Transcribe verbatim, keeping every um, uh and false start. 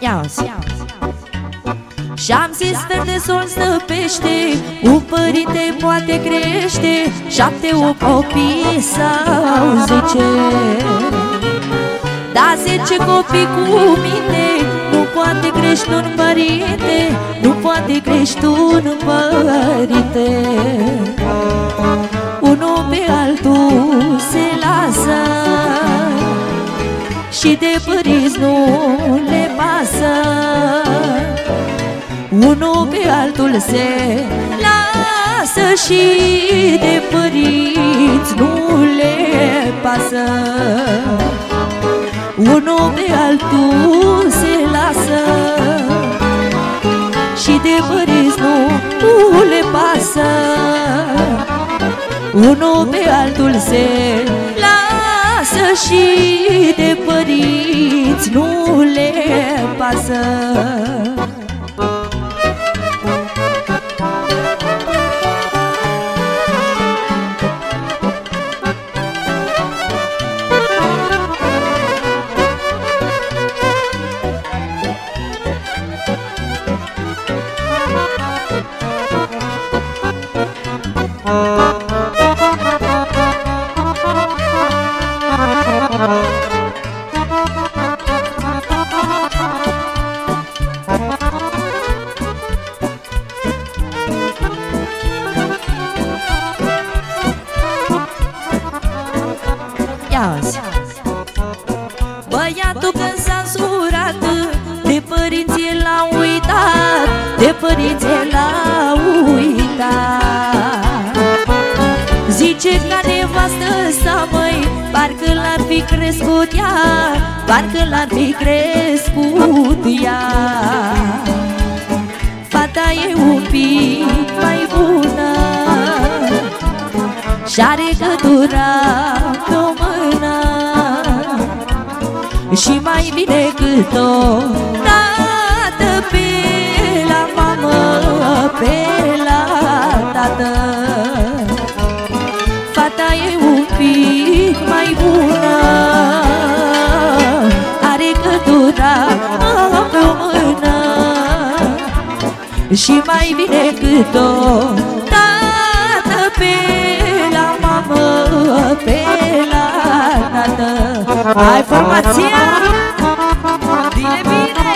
Ia-zi. Și-am zis verde sol stăpește, un părinte poate crește șapte, opt copii sau zece. Da, zece copii cu mine nu poate crește un părinte, nu poate crește un părinte. Unul pe altul se lasă și de părinți nu le pasă. Unul pe altul se lasă și de părinți nu le pasă. Unul pe altul se lasă și de părinți nu le pasă. Unul pe altul se lasă și de părinți nu le pasă. Ia-zi. Băiatul când s-a însurat, de părinți l-a uitat, de părinți l-a uitat. Zice ca nevastă sa, măi, parcă l-ar fi crescut ea, parcă l-ar fi crescut ea. Fata e un pic mai bună și-are cătura pe-o mână și mai bine cât o dată pe la mamă, pe la tată. Fata e un pic mai bună, are cătura pe-o mână și mai bine cât o dată pe la mamă, pe la tată. Hai formația! Bine, bine!